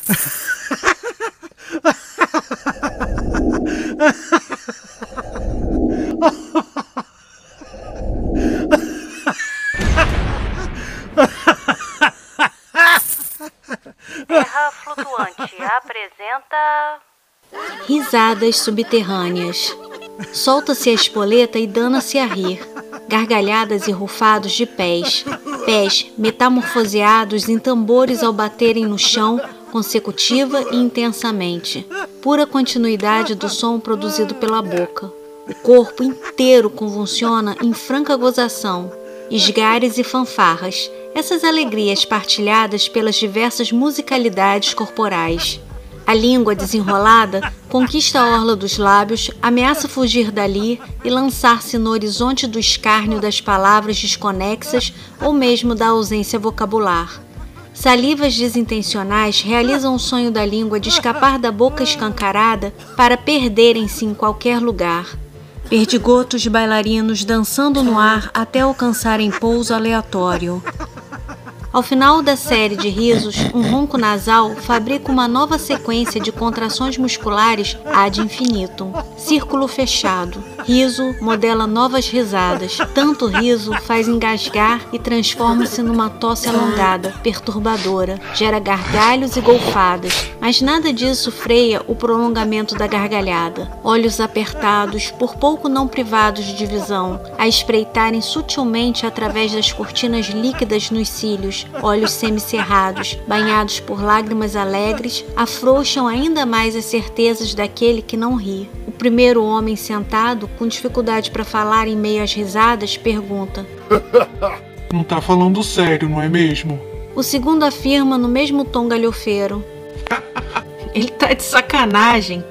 Terra Flutuante apresenta... Risadas subterrâneas. Solta-se a espoleta e dana-se a rir. Gargalhadas e rufados de pés. Pés metamorfoseados em tambores ao baterem no chão, consecutiva e intensamente. Pura continuidade do som produzido pela boca. O corpo inteiro convulsiona em franca gozação. Esgares e fanfarras. Essas alegrias partilhadas pelas diversas musicalidades corporais. A língua desenrolada conquista a orla dos lábios, ameaça fugir dali e lançar-se no horizonte do escárnio das palavras desconexas ou mesmo da ausência vocabular. Salivas desintencionais realizam o sonho da língua de escapar da boca escancarada para perderem-se em qualquer lugar. Perdigotos de bailarinos dançando no ar até alcançarem pouso aleatório. Ao final da série de risos, um ronco nasal fabrica uma nova sequência de contrações musculares ad infinitum. Círculo fechado. Riso modela novas risadas. Tanto riso faz engasgar e transforma-se numa tosse alongada, perturbadora. Gera gargalhos e golfadas. Mas nada disso freia o prolongamento da gargalhada. Olhos apertados, por pouco não privados de visão, a espreitarem sutilmente através das cortinas líquidas nos cílios. Olhos semicerrados, banhados por lágrimas alegres, afrouxam ainda mais as certezas daquele que não ri. O primeiro homem sentado, com dificuldade para falar em meio às risadas, pergunta: Não tá falando sério, não é mesmo? O segundo afirma no mesmo tom galhofeiro: Ele tá de sacanagem,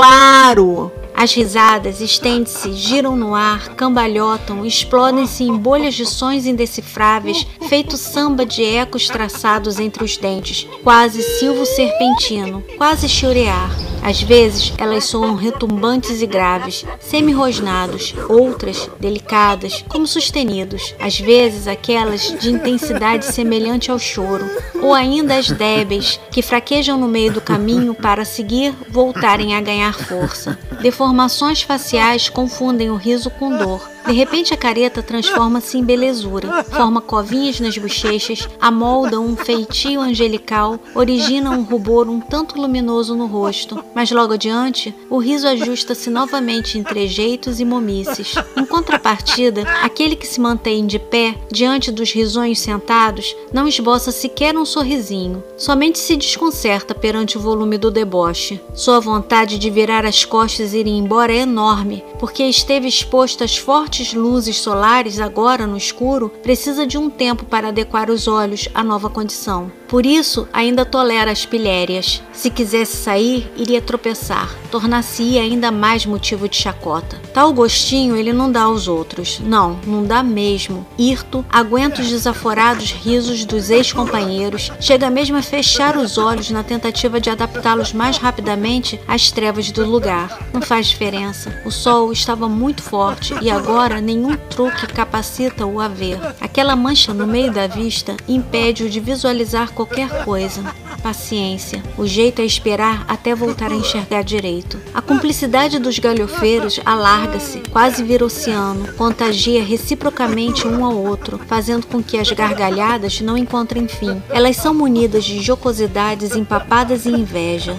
claro! As risadas estendem-se, giram no ar, cambalhotam, explodem-se em bolhas de sons indecifráveis, feito samba de ecos traçados entre os dentes, quase silvo serpentino, quase chorear. Às vezes, elas soam retumbantes e graves, semi-rosnados, outras, delicadas, como sustenidos. Às vezes, aquelas de intensidade semelhante ao choro, ou ainda as débeis, que fraquejam no meio do caminho para, a seguir, voltarem a ganhar força. Deformações faciais confundem o riso com dor. De repente a careta transforma-se em belezura, forma covinhas nas bochechas, amolda um feitio angelical, origina um rubor um tanto luminoso no rosto. Mas logo adiante, o riso ajusta-se novamente em trejeitos e momices. Em contrapartida, aquele que se mantém de pé, diante dos risonhos sentados, não esboça sequer um sorrisinho. Somente se desconcerta perante o volume do deboche. Sua vontade de virar as costas e ir embora é enorme, porque esteve exposto às fortes luzes solares agora no escuro, precisa de um tempo para adequar os olhos à nova condição. Por isso, ainda tolera as pilhérias. Se quisesse sair, iria tropeçar, tornar-se-ia ainda mais motivo de chacota. Tal gostinho ele não dá aos outros. Não dá mesmo. Hirto, aguenta os desaforados risos dos ex-companheiros, chega mesmo a fechar os olhos na tentativa de adaptá-los mais rapidamente às trevas do lugar. Não faz diferença. O sol estava muito forte e agora nenhum truque capacita-o a ver. Aquela mancha no meio da vista impede-o de visualizar qualquer coisa. Paciência. O jeito é esperar até voltar a enxergar direito. A cumplicidade dos galhofeiros alarga-se, quase vira oceano, contagia reciprocamente um ao outro, fazendo com que as gargalhadas não encontrem fim. Elas são munidas de jocosidades empapadas em inveja.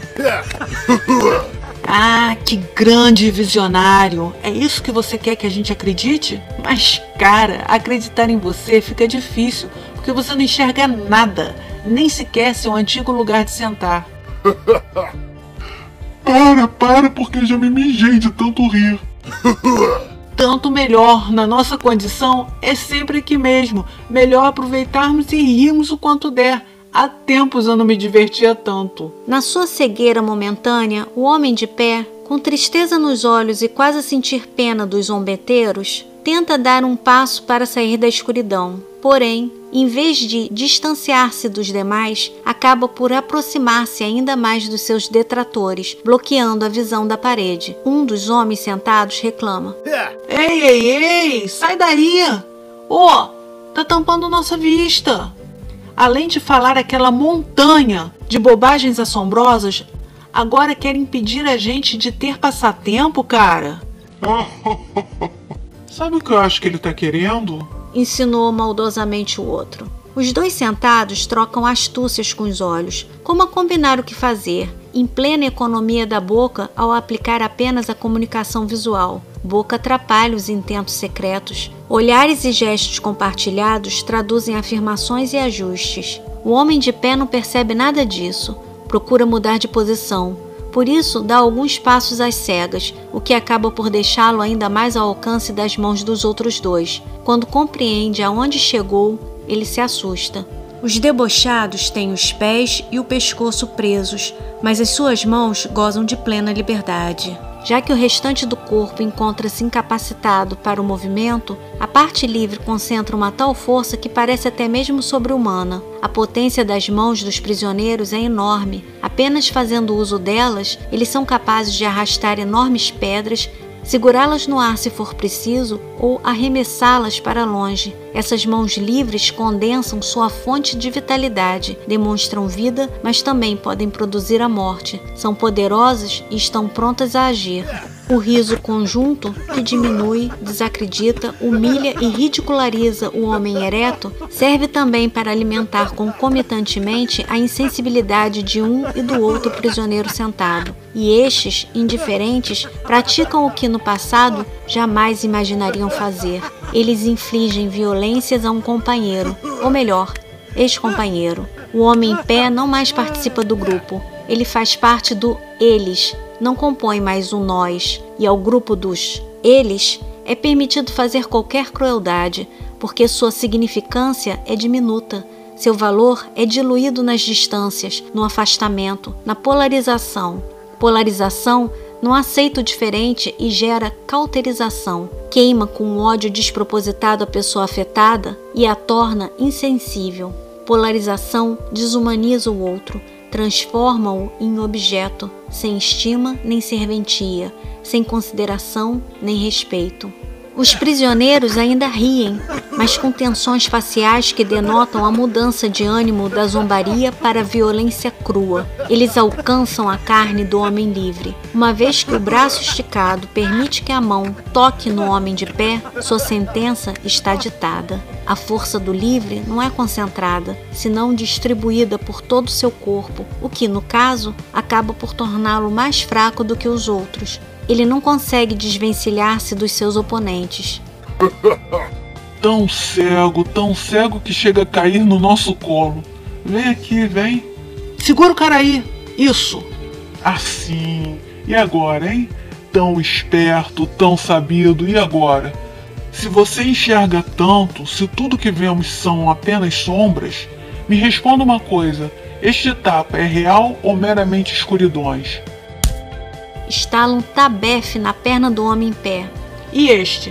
Ah, que grande visionário! É isso que você quer que a gente acredite? Mas, cara, acreditar em você fica difícil, porque você não enxerga nada, nem sequer seu antigo lugar de sentar. Para, porque já me mijei de tanto rir. Tanto melhor, na nossa condição, é sempre aqui mesmo. Melhor aproveitarmos e rirmos o quanto der. Há tempos eu não me divertia tanto. Na sua cegueira momentânea, o homem de pé, com tristeza nos olhos e quase a sentir pena dos zombeteiros, tenta dar um passo para sair da escuridão. Porém, em vez de distanciar-se dos demais, acaba por aproximar-se ainda mais dos seus detratores, bloqueando a visão da parede. Um dos homens sentados reclama: Ei, sai daí! Tá tampando nossa vista! Além de falar aquela montanha de bobagens assombrosas, agora quer impedir a gente de ter passatempo, cara? Sabe o que eu acho que ele tá querendo? Insinuou maldosamente o outro. Os dois sentados trocam astúcias com os olhos, como a combinar o que fazer, em plena economia da boca ao aplicar apenas a comunicação visual. Boca atrapalha os intentos secretos. Olhares e gestos compartilhados traduzem afirmações e ajustes. O homem de pé não percebe nada disso. Procura mudar de posição. Por isso, dá alguns passos às cegas, o que acaba por deixá-lo ainda mais ao alcance das mãos dos outros dois. Quando compreende aonde chegou, ele se assusta. Os debochados têm os pés e o pescoço presos, mas as suas mãos gozam de plena liberdade. Já que o restante do corpo encontra-se incapacitado para o movimento, a parte livre concentra uma tal força que parece até mesmo sobre-humana. A potência das mãos dos prisioneiros é enorme. Apenas fazendo uso delas, eles são capazes de arrastar enormes pedras, segurá-las no ar se for preciso ou arremessá-las para longe. Essas mãos livres condensam sua fonte de vitalidade, demonstram vida, mas também podem produzir a morte. São poderosas e estão prontas a agir. O riso conjunto, que diminui, desacredita, humilha e ridiculariza o homem ereto, serve também para alimentar concomitantemente a insensibilidade de um e do outro prisioneiro sentado. E estes, indiferentes, praticam o que no passado jamais imaginariam fazer. Eles infligem violências a um companheiro, ou melhor, ex-companheiro. O homem em pé não mais participa do grupo. Ele faz parte do eles, não compõe mais um nós, e ao grupo dos eles é permitido fazer qualquer crueldade, porque sua significância é diminuta, seu valor é diluído nas distâncias, no afastamento, na polarização. Polarização não aceita o diferente e gera cauterização, queima com um ódio despropositado a pessoa afetada e a torna insensível. Polarização desumaniza o outro, transforma-o em objeto, sem estima nem serventia, sem consideração nem respeito. Os prisioneiros ainda riem, mas com tensões faciais que denotam a mudança de ânimo da zombaria para a violência crua. Eles alcançam a carne do homem livre. Uma vez que o braço esticado permite que a mão toque no homem de pé, sua sentença está ditada. A força do livre não é concentrada, senão distribuída por todo o seu corpo, o que, no caso, acaba por torná-lo mais fraco do que os outros. Ele não consegue desvencilhar-se dos seus oponentes. Tão cego que chega a cair no nosso colo. Vem aqui, vem. Segura o cara aí. Isso. Assim. E agora, hein? Tão esperto, tão sabido. E agora? Se você enxerga tanto, se tudo que vemos são apenas sombras, me responda uma coisa. Este tapa é real ou meramente escuridões? Estala um tabefe na perna do homem em pé. E este?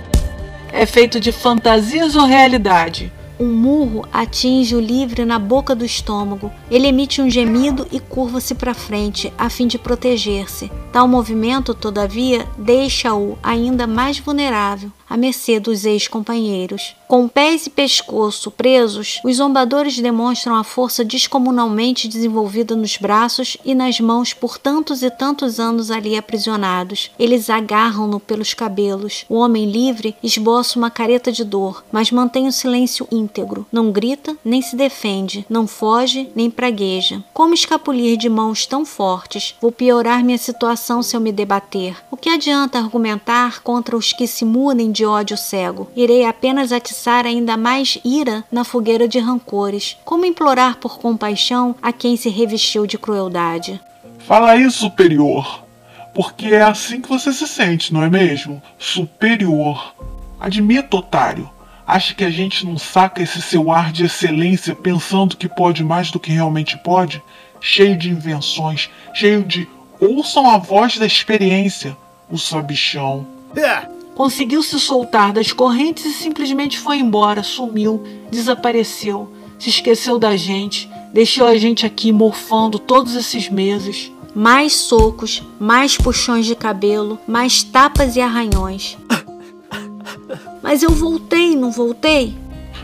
É feito de fantasias ou realidade? Um murro atinge o livre na boca do estômago. Ele emite um gemido e curva-se para frente, a fim de proteger-se. Tal movimento, todavia, deixa-o ainda mais vulnerável, à mercê dos ex-companheiros. Com pés e pescoço presos, os zombadores demonstram a força descomunalmente desenvolvida nos braços e nas mãos por tantos e tantos anos ali aprisionados. Eles agarram-no pelos cabelos. O homem livre esboça uma careta de dor, mas mantém o silêncio íntegro. Não grita, nem se defende, não foge, nem pragueja. Como escapulir de mãos tão fortes? Vou piorar minha situação se eu me debater. O que adianta argumentar contra os que se mudem de ódio cego? Irei apenas atiçar ainda mais ira na fogueira de rancores. Como implorar por compaixão a quem se revestiu de crueldade? Fala aí, superior. Porque é assim que você se sente, não é mesmo? Superior. Admita, otário. Acha que a gente não saca esse seu ar de excelência pensando que pode mais do que realmente pode? Cheio de invenções, cheio de... Ouçam a voz da experiência, o sabichão. Conseguiu se soltar das correntes e simplesmente foi embora, sumiu, desapareceu, se esqueceu da gente, deixou a gente aqui morfando todos esses meses. Mais socos, mais puxões de cabelo, mais tapas e arranhões. Mas eu voltei, não voltei?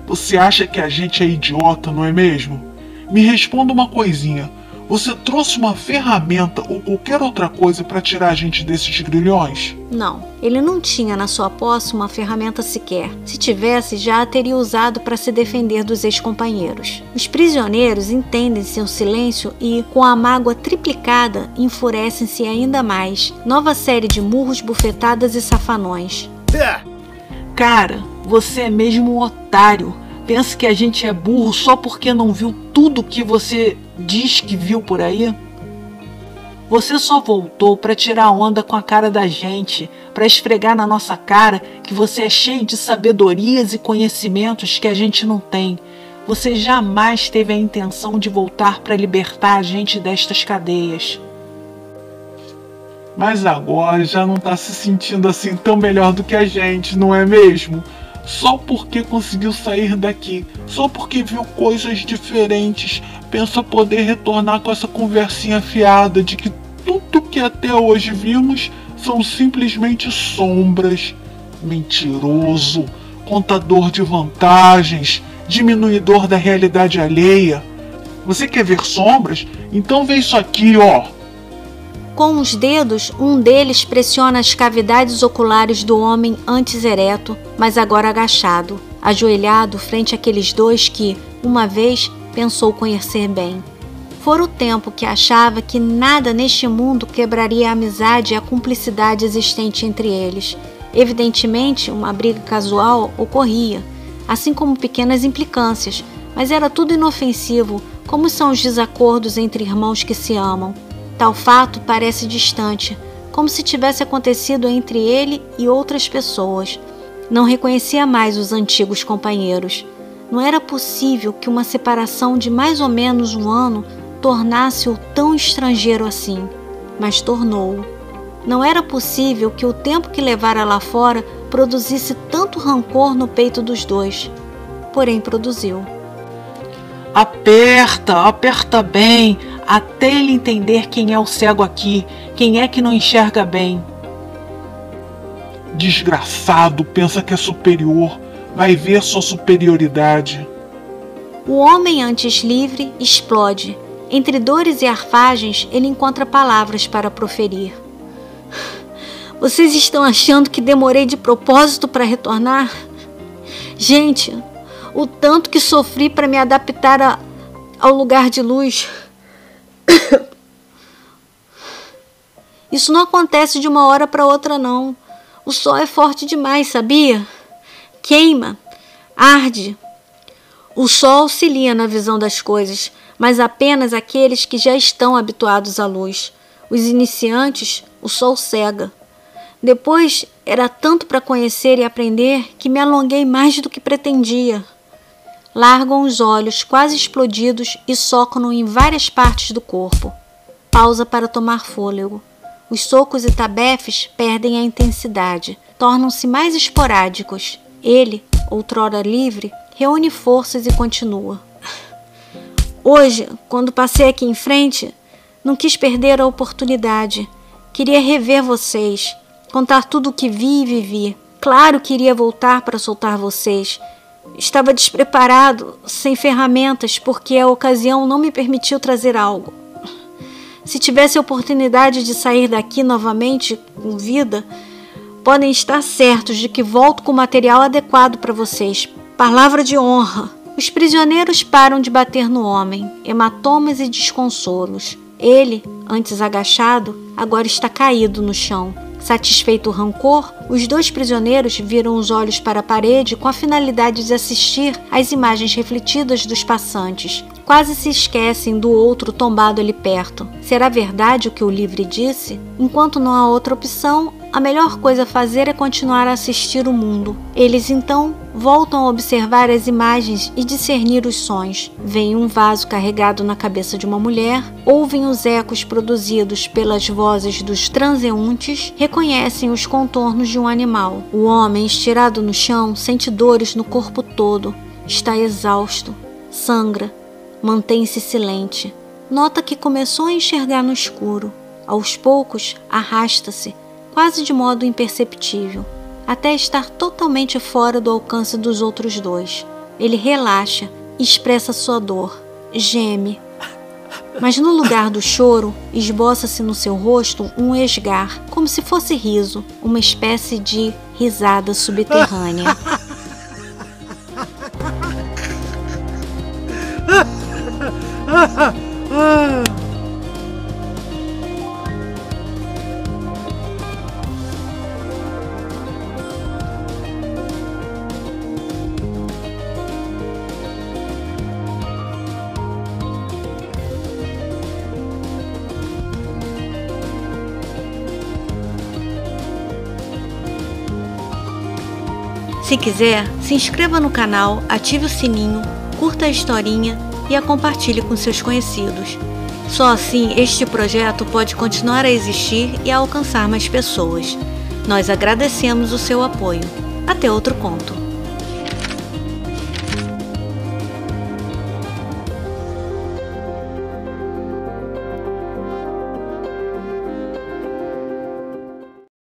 Você acha que a gente é idiota, não é mesmo? Me responda uma coisinha. Você trouxe uma ferramenta ou qualquer outra coisa para tirar a gente desses grilhões? Não, ele não tinha na sua posse uma ferramenta sequer. Se tivesse, já a teria usado para se defender dos ex-companheiros. Os prisioneiros entendem seu silêncio e, com a mágoa triplicada, enfurecem-se ainda mais. Nova série de murros, bufetadas e safanões. Cara, você é mesmo um otário. Pensa que a gente é burro só porque não viu tudo que você diz que viu por aí? Você só voltou para tirar onda com a cara da gente, para esfregar na nossa cara que você é cheio de sabedorias e conhecimentos que a gente não tem. Você jamais teve a intenção de voltar para libertar a gente destas cadeias. Mas agora já não tá se sentindo assim tão melhor do que a gente, não é mesmo? Só porque conseguiu sair daqui, só porque viu coisas diferentes, pensa poder retornar com essa conversinha fiada de que tudo que até hoje vimos são simplesmente sombras. Mentiroso, contador de vantagens, diminuidor da realidade alheia. Você quer ver sombras? Então vê isso aqui, ó. Com os dedos, um deles pressiona as cavidades oculares do homem antes ereto, mas agora agachado, ajoelhado frente àqueles dois que, uma vez, pensou conhecer bem. Fora o tempo que achava que nada neste mundo quebraria a amizade e a cumplicidade existente entre eles. Evidentemente, uma briga casual ocorria, assim como pequenas implicâncias, mas era tudo inofensivo, como são os desacordos entre irmãos que se amam. Tal fato parece distante, como se tivesse acontecido entre ele e outras pessoas. Não reconhecia mais os antigos companheiros. Não era possível que uma separação de mais ou menos um ano tornasse-o tão estrangeiro assim, mas tornou-o. Não era possível que o tempo que levara lá fora produzisse tanto rancor no peito dos dois. Porém, produziu. Aperta bem, até ele entender quem é o cego aqui, quem é que não enxerga bem. Desgraçado, pensa que é superior, vai ver sua superioridade. O homem antes livre explode. Entre dores e arfagens, ele encontra palavras para proferir. Vocês estão achando que demorei de propósito para retornar? Gente, o tanto que sofri para me adaptar ao lugar de luz. Isso não acontece de uma hora para outra, não. O sol é forte demais, sabia? Queima, arde. O sol auxilia na visão das coisas, mas apenas aqueles que já estão habituados à luz. Os iniciantes, o sol cega. Depois, era tanto para conhecer e aprender que me alonguei mais do que pretendia. Largam os olhos quase explodidos e socam-no em várias partes do corpo. Pausa para tomar fôlego. Os socos e tabefes perdem a intensidade, tornam-se mais esporádicos. Ele, outrora livre, reúne forças e continua. Hoje, quando passei aqui em frente, não quis perder a oportunidade. Queria rever vocês, contar tudo o que vi e vivi. Claro que iria voltar para soltar vocês. Estava despreparado, sem ferramentas, porque a ocasião não me permitiu trazer algo. Se tivesse a oportunidade de sair daqui novamente com vida, podem estar certos de que volto com material adequado para vocês. Palavra de honra. Os prisioneiros param de bater no homem, hematomas e desconsolos. Ele, antes agachado, agora está caído no chão. Satisfeito o rancor, os dois prisioneiros viram os olhos para a parede com a finalidade de assistir às imagens refletidas dos passantes. Quase se esquecem do outro tombado ali perto. Será verdade o que o livre disse? Enquanto não há outra opção, a melhor coisa a fazer é continuar a assistir o mundo. Eles então voltam a observar as imagens e discernir os sons. Veem um vaso carregado na cabeça de uma mulher, ouvem os ecos produzidos pelas vozes dos transeuntes, reconhecem os contornos de um animal. O homem, estirado no chão, sente dores no corpo todo. Está exausto, sangra, mantém-se silente. Nota que começou a enxergar no escuro. Aos poucos, arrasta-se, quase de modo imperceptível, até estar totalmente fora do alcance dos outros dois. Ele relaxa, expressa sua dor, geme. Mas no lugar do choro, esboça-se no seu rosto um esgar, como se fosse riso, uma espécie de risada subterrânea. Se quiser, se inscreva no canal, ative o sininho, curta a historinha e a compartilhe com seus conhecidos. Só assim este projeto pode continuar a existir e a alcançar mais pessoas. Nós agradecemos o seu apoio. Até outro conto.